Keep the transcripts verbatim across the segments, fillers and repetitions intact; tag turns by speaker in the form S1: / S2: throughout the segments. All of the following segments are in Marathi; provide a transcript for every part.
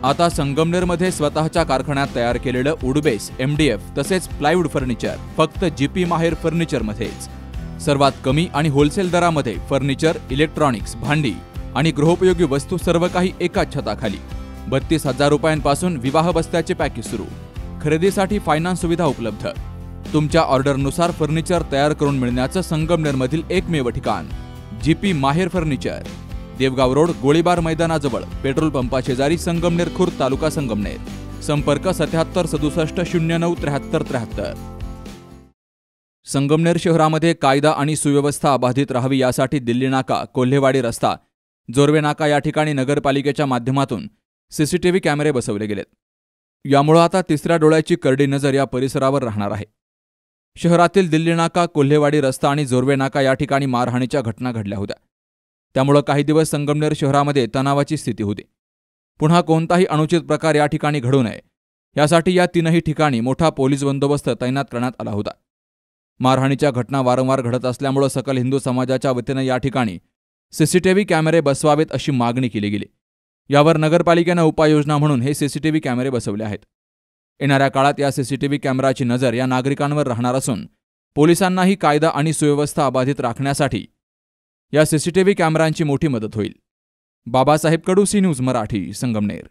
S1: आता संगमनेरमध्ये स्वतःच्या कारखान्यात तयार केलेलं वुडबेस, एमडीएफ तसेच प्लायवूड फर्निचर फक्त जीपी माहेर फर्निचरमध्येच। सर्वात कमी आणि होलसेल दरामध्ये फर्निचर, इलेक्ट्रॉनिक्स, भांडी आणि गृहोपयोगी वस्तू सर्व काही एकाच छताखाली। बत्तीस हजार रुपयांपासून विवाह बस्त्याचे पॅकेज सुरू। खरेदीसाठी फायनान्स सुविधा उपलब्ध। तुमच्या ऑर्डरनुसार फर्निचर तयार करून मिळण्याचं संगमनेरमधील एकमेव ठिकाण जीपी माहेर फर्निचर। देवगाव रोड, गोळीबार मैदानाजवळ, पेट्रोल पंपा शेजारी, संगमनेर खुर्द, तालुका संगमनेर। संपर्क सत्याहत्तर सदुसष्ट शून्य नऊ त्र्याहत्तर त्र्याहत्तर। संगमनेर शहरामध्ये कायदा आणि सुव्यवस्था अबाधित राहावी यासाठी दिल्ली नाका, कोल्हेवाडी रस्ता, जोरवे नाका या ठिकाणी नगरपालिकेच्या माध्यमातून सीसीटीव्ही कॅमेरे बसवले गेलेत। यामुळे आता तिसऱ्या डोळ्याची करडी नजर या परिसरावर राहणार आहे। शहरातील दिल्ली नाका, कोल्हेवाडी रस्ता आणि जोरवे नाका या ठिकाणी मारहाणीच्या घटना घडल्या होत्या। त्यामुळे काही दिवस संगमनेर शहरामध्ये तणावाची स्थिती होती। पुन्हा कोणताही अनुचित प्रकार या ठिकाणी घडू नये यासाठी या तीनही ठिकाणी मोठा पोलीस बंदोबस्त तैनात करण्यात आला होता। मारहाणीच्या घटना वारंवार घडत असल्यामुळे सकल हिंदू समाजाच्या वतीने या ठिकाणी सीसीटीव्ही कॅमेरे बसवावेत अशी मागणी केली गेली। यावर नगरपालिकेने उपाययोजना म्हणून हे सीसीटीव्ही कॅमेरे बसवले आहेत। येणाऱ्या काळात या सीसीटीव्ही कॅमेराची नजर या नागरिकांवर राहणार असून पोलिसांनाही कायदा आणि सुव्यवस्था अबाधित राखण्यासाठी या सीसीटीव्ही कॅमेऱ्यांची मोठी मदत होईल। Babasaheb Kadu, C news Marathi, Sangamner.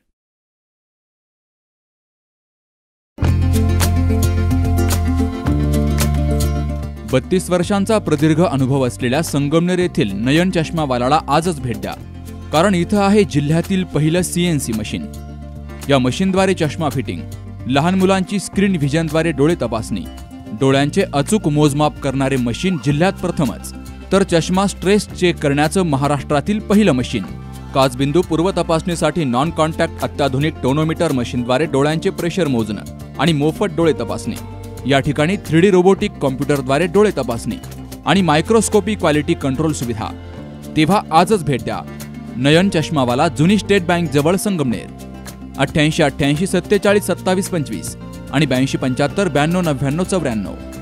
S1: बत्तीस वर्षांचा प्रदीर्घ अनुभव असलेल्या संगमनेर येथील नयन चष्मावालाला आजच भेट द्या, कारण इथं आहे जिल्ह्यातील पहिलं सीएनसी मशीन। या मशीनद्वारे चष्मा फिटिंग, लहान मुलांची स्क्रीन व्हिजनद्वारे डोळे तपासणी, डोळ्यांचे अचूक मोजमाप करणारे मशीन जिल्ह्यात प्रथमच, तर चष्मा स्ट्रेस चेक करण्याचं महाराष्ट्रातील पहिलं मशीन। काचबिंदू पूर्व तपासणीसाठी नॉन कॉन्टॅक्ट अत्याधुनिक टोनोमीटर मशीनद्वारे डोळ्यांचे प्रेशर मोजणं आणि मोफत डोळे तपासणी। या ठिकाणी थ्री डी रोबोटिक कॉम्प्युटरद्वारे डोळे तपासणी आणि मायक्रोस्कोपी क्वालिटी कंट्रोल सुविधा। तेव्हा आजच भेट द्या नयन चष्मावाला, जुनी स्टेट बँक जवळ, संगमनेर। अठ्ठ्याऐंशी अठ्ठ्याऐंशी सत्तेचाळीस सत्तावीस पंचवीस आणि ब्याऐंशी पंच्याहत्तर ब्याण्णव नव्याण्णव चौऱ्याण्णव।